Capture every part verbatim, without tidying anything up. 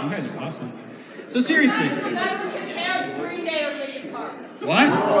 You guys are awesome. So seriously. Green Day or Linkin Park. What? Oh!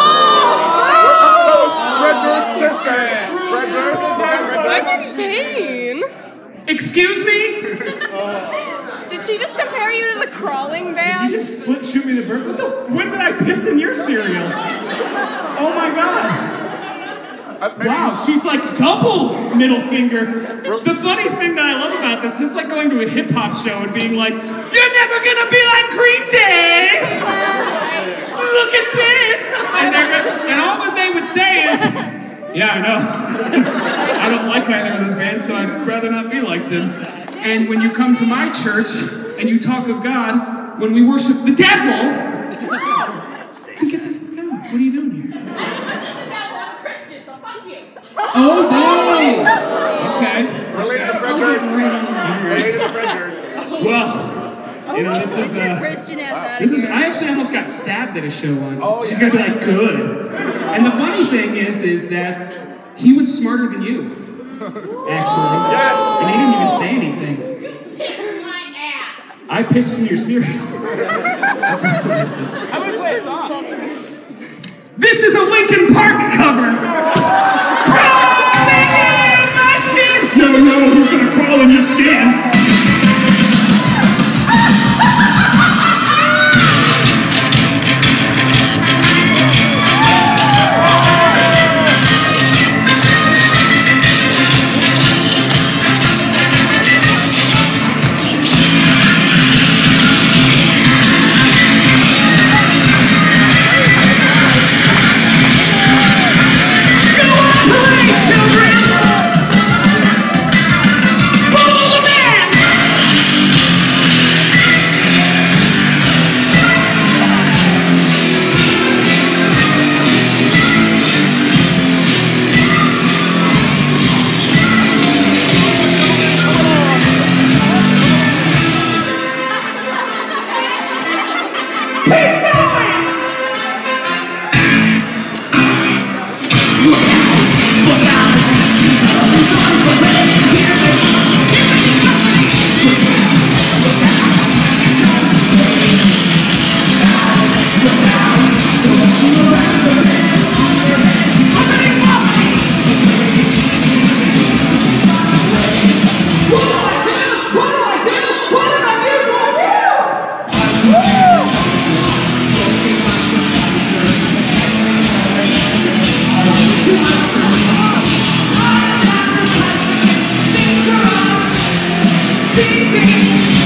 Fred Durst, Fred Durst, I'm in pain. Excuse me? Did she just compare you to the crawling Did band? you just flip shoot me the bird? What the? When did I piss in your cereal? Oh my god. Wow, she's like double middle finger. The funny thing that I love about this, this is like going to a hip hop show and being like, "You're never gonna be like Green Day! Look at this!" And, they're gonna, and all that they would say is, "Yeah, I know. I don't like either of those bands, so I'd rather not be like them." And when you come to my church and you talk of God, when we worship the devil, you get the fuck out. What are you doing here? Oh, dang! Okay. Related to Fred Durst. Related to Fred Durst. Well, you know, this is, uh, Christian ass this is, I actually almost got stabbed at a show once. Oh, She's yeah. gonna be like, good. And the funny thing is, is that he was smarter than you, actually. Yes. And he didn't even say anything. I pissed in your cereal. That's what I'm gonna play a song. This is a Linkin Park cover. Crawling in my skin. No, no, who's gonna crawl in your skin? See, see.